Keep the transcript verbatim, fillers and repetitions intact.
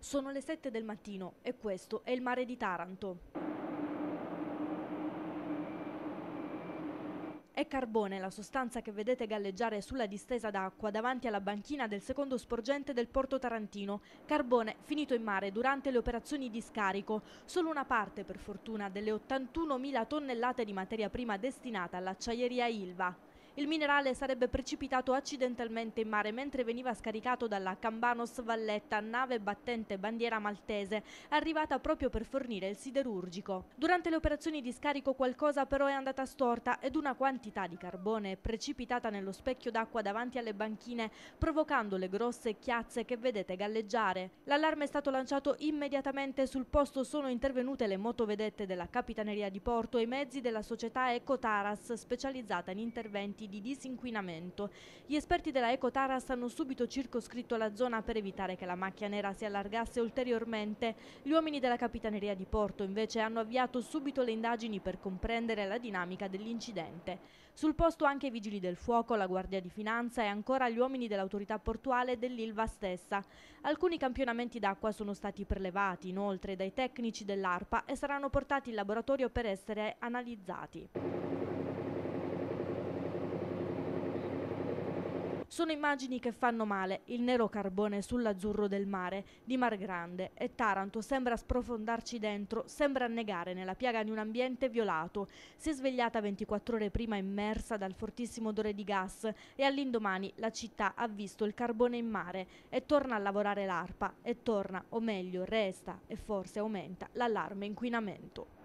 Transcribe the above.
Sono le sette del mattino e questo è il mare di Taranto. È carbone la sostanza che vedete galleggiare sulla distesa d'acqua davanti alla banchina del secondo sporgente del porto tarantino. Carbone finito in mare durante le operazioni di scarico. Solo una parte, per fortuna, delle ottantunomila tonnellate di materia prima destinata all'acciaieria Ilva. Il minerale sarebbe precipitato accidentalmente in mare mentre veniva scaricato dalla Cambanos Valletta, nave battente bandiera maltese, arrivata proprio per fornire il siderurgico. Durante le operazioni di scarico qualcosa però è andata storta ed una quantità di carbone è precipitata nello specchio d'acqua davanti alle banchine, provocando le grosse chiazze che vedete galleggiare. L'allarme è stato lanciato immediatamente. Sul posto sono intervenute le motovedette della Capitaneria di Porto e i mezzi della società Ecotaras, specializzata in interventi di disinquinamento. Gli esperti della Ecotaras hanno subito circoscritto la zona per evitare che la macchia nera si allargasse ulteriormente. Gli uomini della Capitaneria di Porto invece hanno avviato subito le indagini per comprendere la dinamica dell'incidente. Sul posto anche i vigili del fuoco, la Guardia di Finanza e ancora gli uomini dell'autorità portuale e dell'Ilva stessa. Alcuni campionamenti d'acqua sono stati prelevati inoltre dai tecnici dell'ARPA e saranno portati in laboratorio per essere analizzati. Sono immagini che fanno male, il nero carbone sull'azzurro del mare, di Mar Grande, e Taranto sembra sprofondarci dentro, sembra annegare nella piaga di un ambiente violato. Si è svegliata ventiquattro ore prima immersa dal fortissimo odore di gas e all'indomani la città ha visto il carbone in mare e torna a lavorare l'ARPA e torna, o meglio resta e forse aumenta, l'allarme inquinamento.